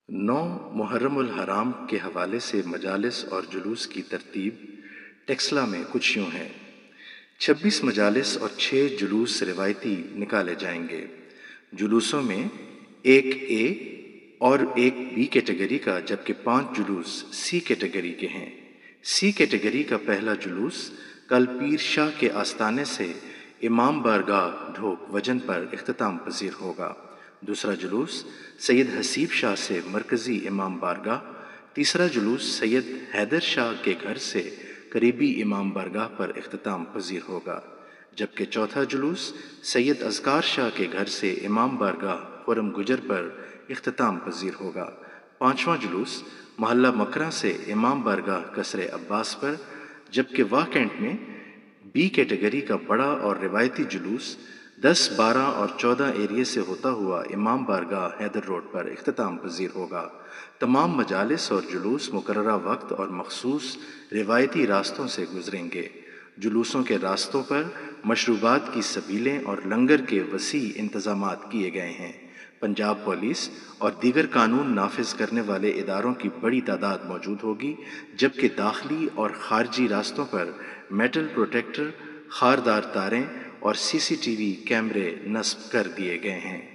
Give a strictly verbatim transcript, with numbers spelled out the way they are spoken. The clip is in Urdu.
نو محرم الحرام کے حوالے سے مجالس اور جلوس کی ترتیب ٹیکسلا میں کچھ یوں ہے۔ چھبیس مجالس اور چھ جلوس روایتی نکالے جائیں گے۔ جلوسوں میں ایک اے اور ایک بی کیٹیگری کا جبکہ پانچ جلوس سی کیٹیگری کے ہیں۔ سی کیٹیگری کا پہلا جلوس کل پیر شاہ کے آستانے سے امام بارگاہ ڈھوک وجن پر اختتام پذیر ہوگا۔ دوسرا جلوس سید حسیب شاہ سے مرکزی امام بارگاہ، تیسرا جلوس سید حیدر شاہ کے گھر سے قریبی امام بارگاہ پر اختتام پذیر ہوگا، جبکہ چوتھا جلوس سید اذکار شاہ کے گھر سے امام بارگاہ خرم گجر پر اختتام پذیر ہوگا۔ پانچواں جلوس محلہ مکران سے امام بارگاہ قصر عباس پر، جبکہ واہ کینٹ میں بی کیٹیگری کا بڑا اور روایتی جلوس دس، بارہ اور چودہ ایریے سے ہوتا ہوا امام بارگاہ حیدر روڈ پر اختتام پذیر ہوگا۔ تمام مجالس اور جلوس مقررہ وقت اور مخصوص روایتی راستوں سے گزریں گے۔ جلوسوں کے راستوں پر مشروبات کی سبیلیں اور لنگر کے وسیع انتظامات کیے گئے ہیں۔ پنجاب پولیس اور دیگر قانون نافذ کرنے والے اداروں کی بڑی تعداد موجود ہوگی، جبکہ داخلی اور خارجی راستوں پر میٹل پروٹیکٹر، خاردار تاریں اور سی سی ٹی وی کیمرے نصب کر دیے گئے ہیں۔